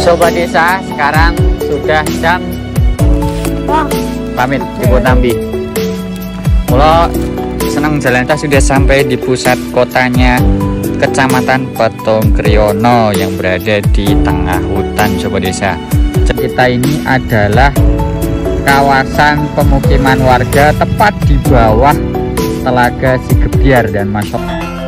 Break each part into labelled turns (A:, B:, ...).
A: Sobat Desa, sekarang sudah jam pamit Ibu Nambi. Kalau senang jalan kita sudah sampai di pusat kotanya Kecamatan Petung Kriyono yang berada di tengah hutan Sobat Desa. Kita ini adalah kawasan pemukiman warga tepat di bawah Telaga Sigebyar dan masuk.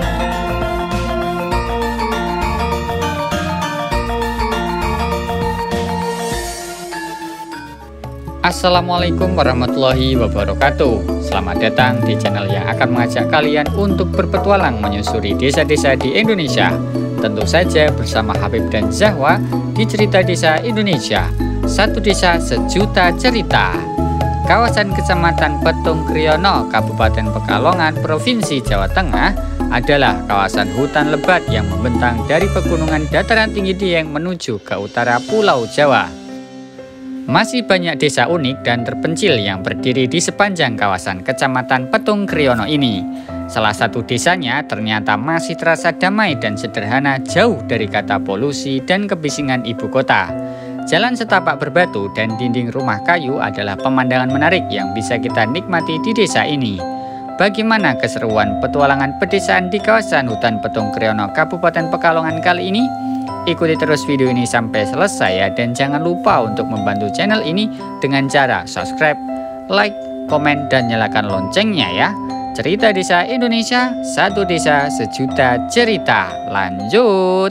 A: Assalamualaikum warahmatullahi wabarakatuh. Selamat datang di channel yang akan mengajak kalian untuk berpetualang menyusuri desa-desa di Indonesia. Tentu saja bersama Habib dan Zahwa di Cerita Desa Indonesia. Satu desa sejuta cerita. Kawasan Kecamatan Petung Kriyono, Kabupaten Pekalongan, Provinsi Jawa Tengah adalah kawasan hutan lebat yang membentang dari pegunungan dataran tinggi Dieng menuju ke utara Pulau Jawa. Masih banyak desa unik dan terpencil yang berdiri di sepanjang kawasan Kecamatan Petung Kriyono ini. Salah satu desanya ternyata masih terasa damai dan sederhana, jauh dari kata polusi dan kebisingan ibu kota. Jalan setapak berbatu dan dinding rumah kayu adalah pemandangan menarik yang bisa kita nikmati di desa ini. Bagaimana keseruan petualangan pedesaan di kawasan hutan Petung Kriyono, Kabupaten Pekalongan kali ini? Ikuti terus video ini sampai selesai ya, dan jangan lupa untuk membantu channel ini dengan cara subscribe, like, komen, dan nyalakan loncengnya ya. Cerita Desa Indonesia, satu desa sejuta cerita. Lanjut.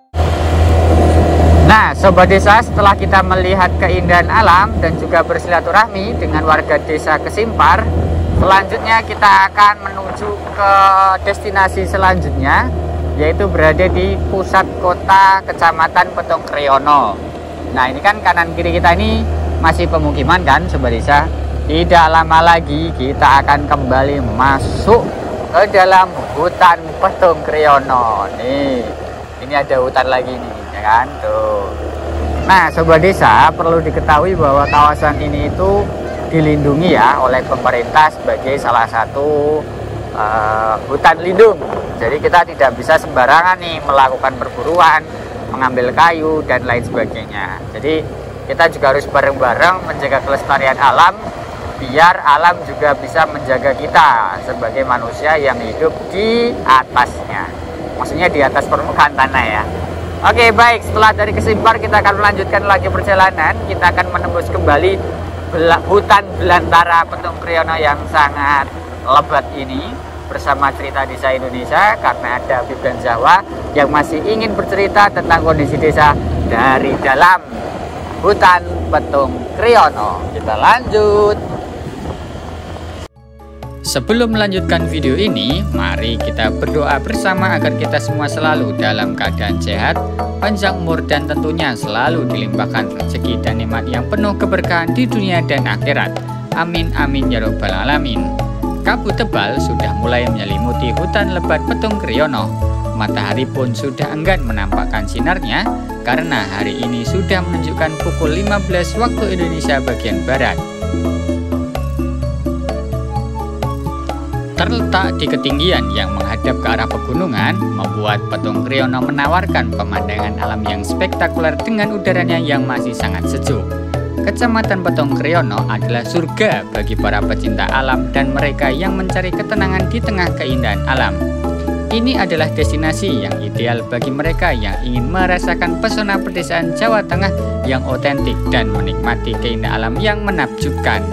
A: Nah Sobat Desa, setelah kita melihat keindahan alam dan juga bersilaturahmi dengan warga desa Kesimpar, selanjutnya kita akan menuju ke destinasi selanjutnya, yaitu berada di pusat kota Kecamatan Petung Kriyono. Nah ini kan kanan kiri kita ini masih pemukiman kan Sobat Desa. Tidak lama lagi kita akan kembali masuk ke dalam hutan Petung Kriyono. Nih, ini ada hutan lagi nih, ya kan? Tuh. Nah Sobat Desa, perlu diketahui bahwa kawasan ini itu dilindungi ya oleh pemerintah sebagai salah satu hutan lindung. Jadi kita tidak bisa sembarangan nih melakukan perburuan, mengambil kayu dan lain sebagainya. Jadi kita juga harus bareng-bareng menjaga kelestarian alam, biar alam juga bisa menjaga kita sebagai manusia yang hidup di atasnya. Maksudnya di atas permukaan tanah ya. Oke baik, setelah dari Kesimpar kita akan melanjutkan lagi perjalanan. Kita akan menembus kembali hutan belantara Petung Kriyono yang sangat lebat ini bersama Cerita Desa Indonesia, karena ada Habib dan Zahwa yang masih ingin bercerita tentang kondisi desa dari dalam hutan Petung Kriyono. Kita lanjut. Sebelum melanjutkan video ini, mari kita berdoa bersama agar kita semua selalu dalam keadaan sehat, panjang umur, dan tentunya selalu dilimpahkan rezeki dan nikmat yang penuh keberkahan di dunia dan akhirat. Amin amin ya robbal alamin. Kabut tebal sudah mulai menyelimuti hutan lebat Petung Kriyono. Matahari pun sudah enggan menampakkan sinarnya karena hari ini sudah menunjukkan pukul 15 waktu Indonesia bagian barat. Terletak di ketinggian yang menghadap ke arah pegunungan, membuat Petung Kriyono menawarkan pemandangan alam yang spektakuler dengan udaranya yang masih sangat sejuk. Kecamatan Petung Kriyono adalah surga bagi para pecinta alam dan mereka yang mencari ketenangan di tengah keindahan alam. Ini adalah destinasi yang ideal bagi mereka yang ingin merasakan pesona pedesaan Jawa Tengah yang otentik dan menikmati keindahan alam yang menakjubkan.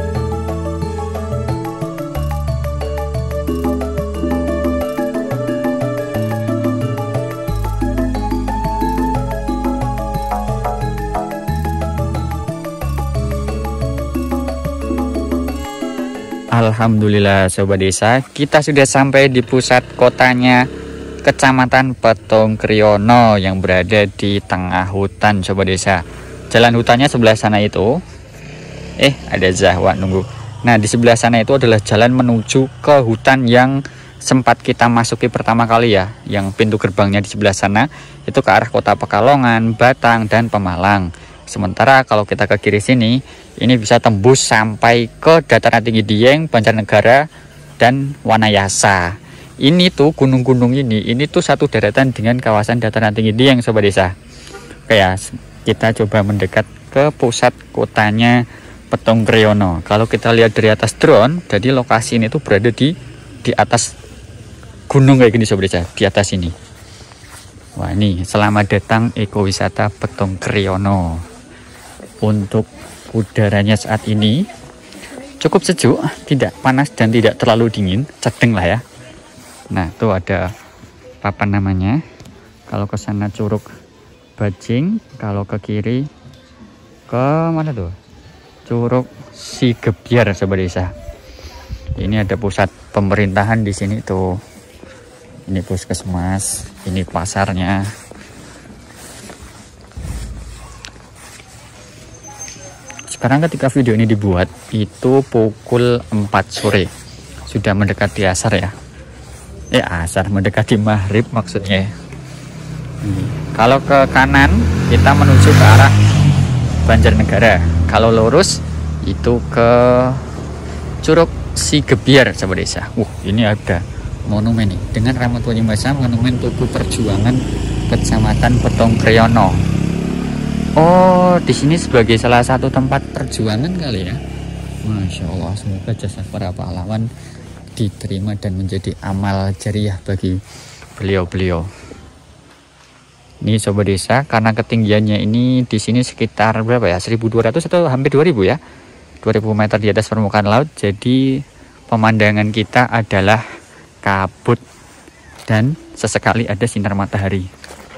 A: Alhamdulillah Sobat Desa, kita sudah sampai di pusat kotanya Kecamatan Petung Kriyono yang berada di tengah hutan Sobat Desa. Jalan hutannya sebelah sana itu. Ada Zahwa nunggu. Nah di sebelah sana itu adalah jalan menuju ke hutan yang sempat kita masuki pertama kali ya, yang pintu gerbangnya di sebelah sana itu ke arah kota Pekalongan, Batang, dan Pemalang. Sementara kalau kita ke kiri sini, ini bisa tembus sampai ke dataran tinggi Dieng, Banjarnegara, dan Wanayasa. Ini tuh gunung-gunung ini tuh satu daratan dengan kawasan dataran tinggi Dieng Sobat Desa. Oke ya, kita coba mendekat ke pusat kotanya Petung Kriono. Kalau kita lihat dari atas drone, jadi lokasi ini tuh berada di atas gunung kayak gini sobat desa, di atas ini. Wah, ini selamat datang ekowisata Petung Kriono. Untuk udaranya saat ini cukup sejuk, tidak panas dan tidak terlalu dingin, sedang lah ya. Nah, tuh ada papan namanya. Kalau ke sana Curug Bajing, kalau ke kiri ke mana tuh? Curug Sigebyar sobat desa. Ini ada pusat pemerintahan di sini tuh. Ini puskesmas, ini pasarnya. Sekarang ketika video ini dibuat itu pukul 4 sore. Sudah mendekati asar ya. Asar mendekati maghrib maksudnya. Kalau ke kanan kita menuju ke arah Banjarnegara. Kalau lurus itu ke Curug Sigebyar sobat desa. Ini ada monumen nih dengan Rahmat Wali Masa, monumen Tugu Perjuangan Kecamatan Petung Kriono. Oh, di sini sebagai salah satu tempat perjuangan kali ya. Masya Allah, semoga jasa para pahlawan diterima dan menjadi amal jariah bagi beliau-beliau. Ini sobat desa, karena ketinggiannya ini di sini sekitar berapa ya? 1.200 atau hampir 2.000 ya? 2.000 meter di atas permukaan laut. Jadi pemandangan kita adalah kabut dan sesekali ada sinar matahari.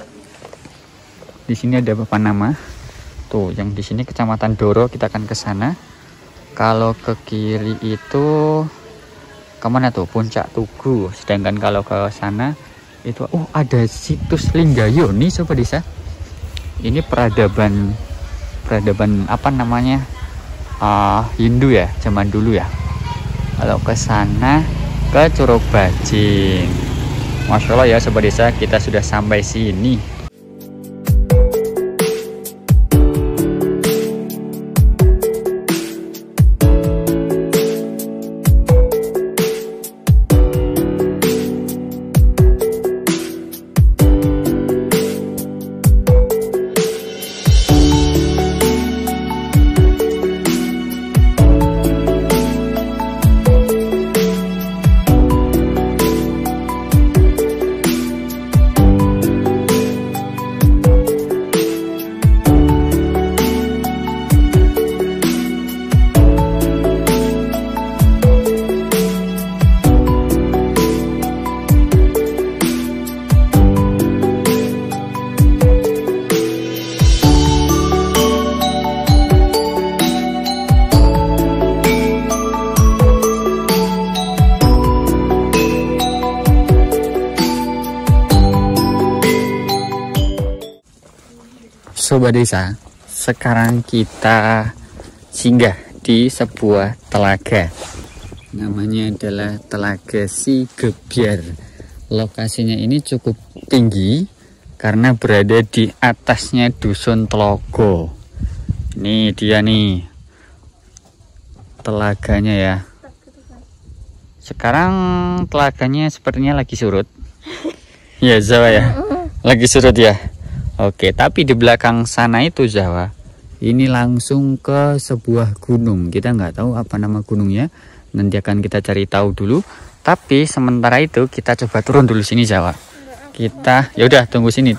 A: Di sini ada papan nama. Tuh, yang di sini Kecamatan Doro, kita akan ke sana. Kalau ke kiri itu kemana tuh? Puncak Tugu. Sedangkan kalau ke sana itu ada situs Linggayo nih sobat desa. Ini peradaban apa namanya? Hindu ya, zaman dulu ya. Kalau ke sana ke Curug Bajing. Masya Allah ya sobat desa, kita sudah sampai sini. Sobat desa, sekarang kita singgah di sebuah telaga. Namanya adalah Telaga Sigebyar. Lokasinya ini cukup tinggi karena berada di atasnya Dusun Tlogo. Ini dia nih telaganya ya. Sekarang telaganya sepertinya lagi surut. Ya Jawa ya, lagi surut ya. Oke, tapi di belakang sana itu Jawa, ini langsung ke sebuah gunung. Kita nggak tahu apa nama gunungnya, nanti akan kita cari tahu dulu. Tapi sementara itu kita coba turun dulu sini Jawa. Kita, ya udah tunggu sini.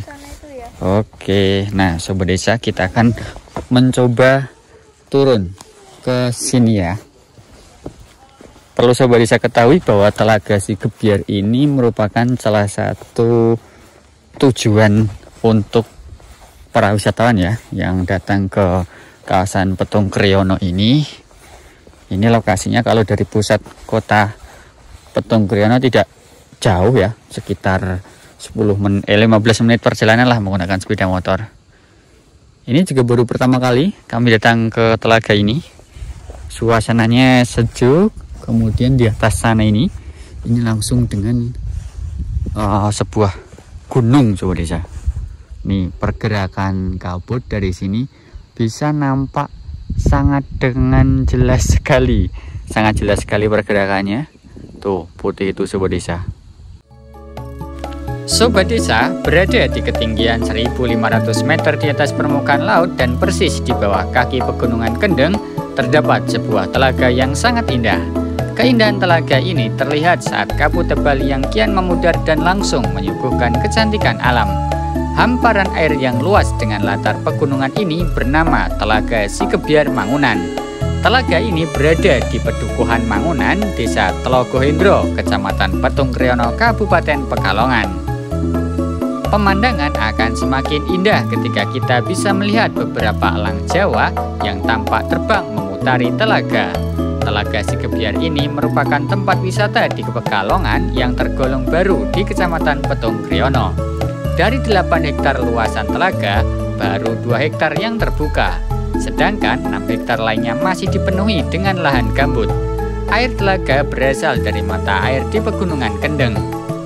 A: Oke, nah sobat desa, kita akan mencoba turun ke sini ya. Perlu sobat desa ketahui bahwa Telaga Sigebyar ini merupakan salah satu tujuan untuk para wisatawan ya yang datang ke kawasan Petung Kriono ini. Ini lokasinya kalau dari pusat kota Petung Kriono tidak jauh ya, sekitar 15 menit perjalanan lah menggunakan sepeda motor. Ini juga baru pertama kali kami datang ke telaga ini. Suasananya sejuk, kemudian di atas sana ini langsung dengan sebuah gunung sobat desa. Nih pergerakan kabut dari sini bisa nampak sangat jelas sekali pergerakannya. Tuh putih itu sobat desa. Sobat Desa berada di ketinggian 1.500 meter di atas permukaan laut dan persis di bawah kaki Pegunungan Kendeng terdapat sebuah telaga yang sangat indah. Keindahan telaga ini terlihat saat kabut tebal yang kian memudar dan langsung menyuguhkan kecantikan alam. Hamparan air yang luas dengan latar pegunungan ini bernama Telaga Sikebiar Mangunan. Telaga ini berada di Pedukuhan Mangunan, Desa Tlogohendro, Kecamatan Petung Kriono, Kabupaten Pekalongan. Pemandangan akan semakin indah ketika kita bisa melihat beberapa elang Jawa yang tampak terbang memutari telaga. Telaga Sikebiar ini merupakan tempat wisata di Pekalongan yang tergolong baru di Kecamatan Petung Kriono. Dari 8 hektar luasan telaga, baru 2 hektar yang terbuka. Sedangkan 6 hektar lainnya masih dipenuhi dengan lahan gambut. Air telaga berasal dari mata air di Pegunungan Kendeng.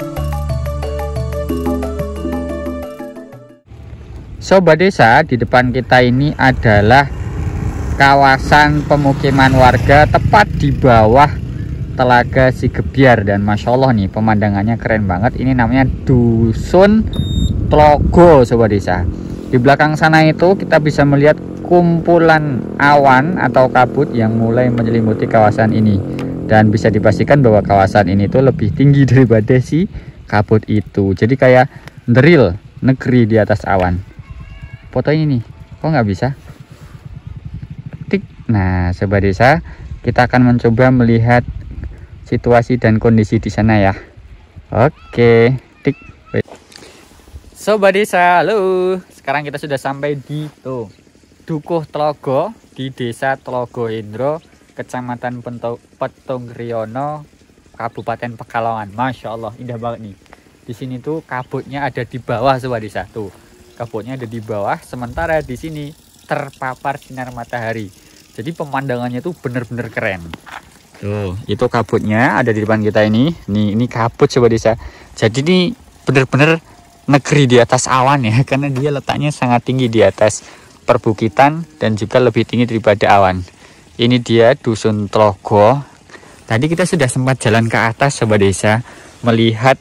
A: Sobat Desa, di depan kita ini adalah kawasan pemukiman warga tepat di bawah Telaga Sikebiar. Dan Masya Allah nih, pemandangannya keren banget. Ini namanya Dusun Tlogo, Sobat Desa. Di belakang sana itu kita bisa melihat kumpulan awan atau kabut yang mulai menyelimuti kawasan ini, dan bisa dipastikan bahwa kawasan ini tuh lebih tinggi daripada si kabut itu. Jadi kayak drill negeri di atas awan. Foto ini kok nggak bisa tik. Nah Sobat Desa, kita akan mencoba melihat situasi dan kondisi di sana ya. Oke, tik. Sobat Desa, halo. Sekarang kita sudah sampai di Dukuh Tlogo di Desa Tlogohendro, Kecamatan Petung Kriono, Kabupaten Pekalongan. Masya Allah, indah banget nih. Di sini tuh kabutnya ada di bawah, Sobat Desa. Tuh, kabutnya ada di bawah, sementara di sini terpapar sinar matahari. Jadi pemandangannya tuh bener-bener keren. Tuh, itu kabutnya ada di depan kita ini. Ini kabut, Sobat Desa. Jadi ini bener-bener negeri di atas awan ya, karena dia letaknya sangat tinggi di atas perbukitan dan juga lebih tinggi daripada awan. Ini dia Dusun Tlogo. Tadi kita sudah sempat jalan ke atas, Sobat Desa, melihat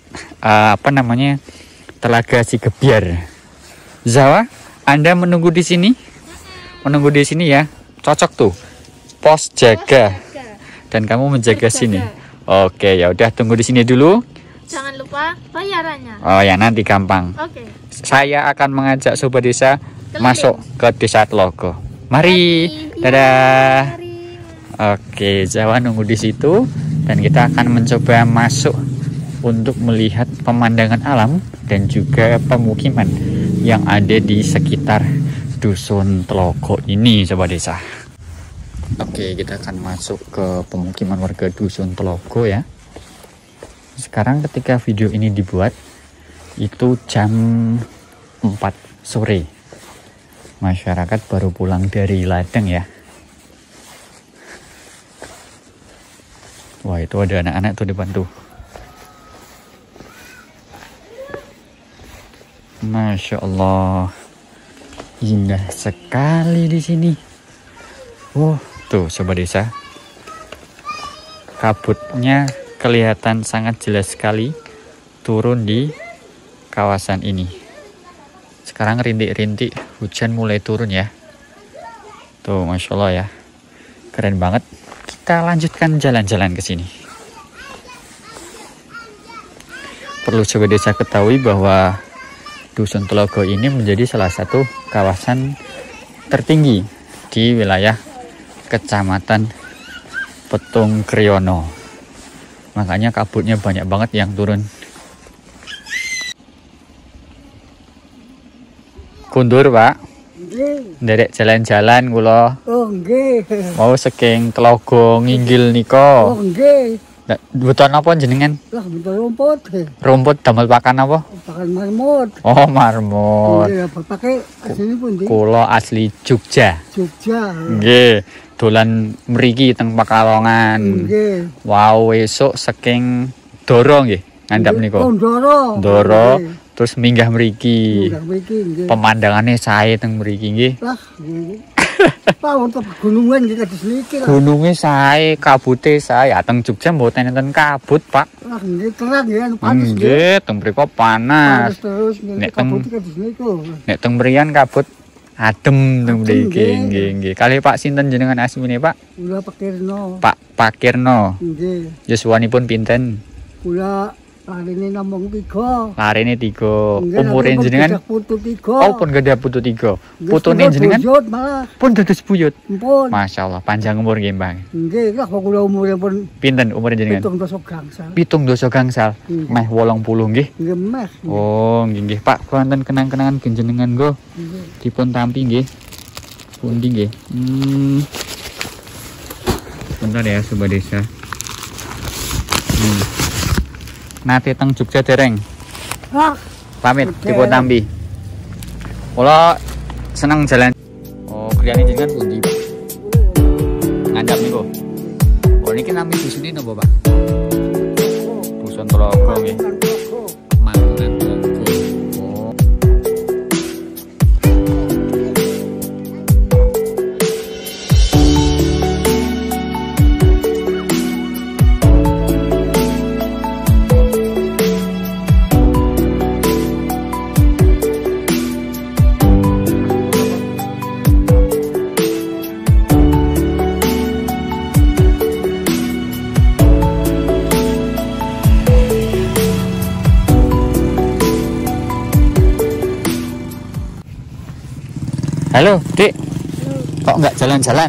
A: Telaga Sikebiar. Zawa, Anda menunggu di sini? Menunggu di sini ya. Cocok tuh. Pos jaga. Dan kamu menjaga sini. Oke, ya udah tunggu di sini dulu.
B: Jangan lupa bayarannya.
A: Oh ya, nanti gampang.
B: Oke.
A: Saya akan mengajak Sobat Desa masuk ke Desa Tlogo. Mari.
B: Mari.
A: Dadah.
B: Mari.
A: Oke, Jawa nunggu di situ dan kita akan mencoba masuk untuk melihat pemandangan alam dan juga pemukiman yang ada di sekitar Dusun Tlogo ini, Sobat Desa. Oke, kita akan masuk ke pemukiman warga Dusun Tlogo ya. Sekarang ketika video ini dibuat itu jam 4 sore. Masyarakat baru pulang dari ladang ya. Wah, itu ada anak-anak tuh depan tuh. Masya Allah, indah sekali di sini. Wow, tuh Sobat Desa, kabutnya kelihatan sangat jelas sekali turun di kawasan ini. Sekarang rintik-rintik hujan mulai turun ya. Tuh Masya Allah ya, keren banget. Kita lanjutkan jalan-jalan ke sini. Perlu Sobat Desa ketahui bahwa Dusun Tlogo ini menjadi salah satu kawasan tertinggi di wilayah Kecamatan Petung Kriono. Makanya kabutnya banyak banget yang turun. Kundur, Pak. Nderek jalan-jalan kula.
C: Oh nggih.
A: Mau saking Tlogo nginggil nika.
C: Oh nggih.
A: Butuh apa jenengan?
C: Lah betul rumput.
A: Rumput damel pakan apa?
C: Pakan marmut.
A: Oh, marmut.
C: Nggih, pakai asli pundi?
A: Kula asli Jogja.
C: Jogja.
A: Nggih, dolan mriki teng Pekalongan.
C: Nggih.
A: Wow, esuk saking Doro nggih, ngandhap nika.
C: Oh, Doro.
A: Doro, terus minggah mriki.
C: Nggih, mriki nggih.
A: Pemandangannya sae teng mriki nggih.
C: Lah nggih. Pak untuk pegunungan kita di sini lah.
A: Gunungnya saya, kabute saya. Teng Jogja mboten enten kabut, Pak.
C: Lah ini terang ya, panas ya.
A: Nggih, teng mriko panas.
C: Panas terus,
A: Nek
C: kabut kita di sini tuh.
A: Nek teng mriyan kabut adem teng
C: Adem,
A: mriki.
C: nggih.
A: Nggih, nggih. Kalih Pak sinten jenengan asmine, Pak?
C: Udah Pakirno.
A: Pak Kirno.
C: Nggih.
A: Yuswanipun pinten?
C: Udah larine namung 3.
A: Larene 3.
C: Nggih,
A: Umure
C: nanti
A: jenengan?
C: putu 3.
A: Oh, pun gede putu 3.
C: Nggih,
A: Putune
C: sepuluh
A: jenengan
C: buyut malah.
A: pun dados buyut.
C: Ampun.
A: Masya Allah, panjang umur nggih, Mbak.
C: Nggih, lah kok kula umure pun
A: Pinten umure jenengan?
C: 17 gangsal.
A: 17 gangsal.
C: Nggih.
A: Meh 80 nggih.
C: Nggih meh.
A: Oh, nggih nggih, Pak. Wonten kenang-kenangan jenengan go
C: Nggih.
A: dipun tampi nggih. Pundi nggih? Bentar ya, Sobat Desa. Nate teng Jogja dereng.
C: Ah,
A: Pamit
C: Oke.
A: dipun tampi. Kula seneng jalan. Oh, kliyane jenengan pundi? Ngandap niku. Oh, niki nami dusune napa, Pak? Dusun Telaga nggih. Mangunan Telaga. Oh. Halo, Dik. Kok nggak jalan-jalan?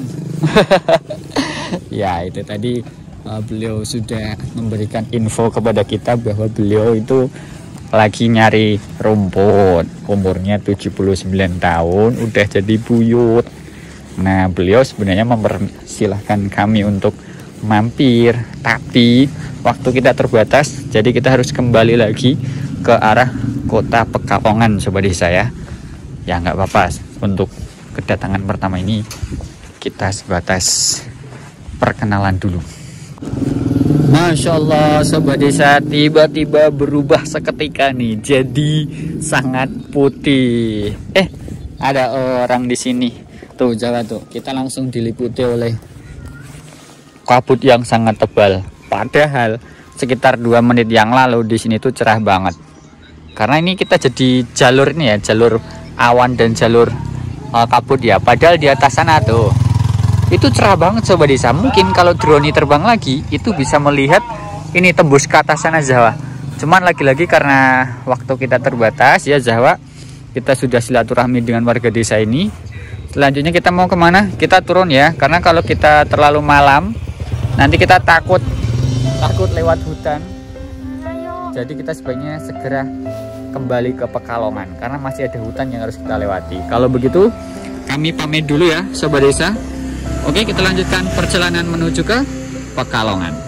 A: Ya, itu tadi beliau sudah memberikan info kepada kita bahwa beliau itu lagi nyari rumput. Umurnya 79 tahun, udah jadi buyut. Nah, beliau sebenarnya mempersilahkan kami untuk mampir, tapi waktu kita terbatas, jadi kita harus kembali lagi ke arah kota Pekalongan, Sobat Desa ya. Ya nggak apa-apa, untuk kedatangan pertama ini kita sebatas perkenalan dulu. Masya Allah, Sobat Desa, tiba-tiba berubah seketika nih, jadi sangat putih. Ada orang di sini tuh, Jawa tuh, kita langsung diliputi oleh kabut yang sangat tebal. Padahal sekitar 2 menit yang lalu di sini tuh cerah banget. Karena ini kita jadi jalur ini ya, jalur awan dan jalur kabut ya. Padahal di atas sana tuh itu cerah banget, Sobat Desa. Mungkin kalau drone terbang lagi itu bisa melihat ini tembus ke atas sana Jawa. Cuman lagi-lagi karena waktu kita terbatas ya Jawa, kita sudah silaturahmi dengan warga desa ini. Selanjutnya kita mau kemana? Kita turun ya, karena kalau kita terlalu malam nanti kita takut lewat hutan. Jadi kita sebaiknya segera kembali ke Pekalongan karena masih ada hutan yang harus kita lewati. Kalau begitu kami pamit dulu ya, Sobat Desa. Oke, kita lanjutkan perjalanan menuju ke Pekalongan.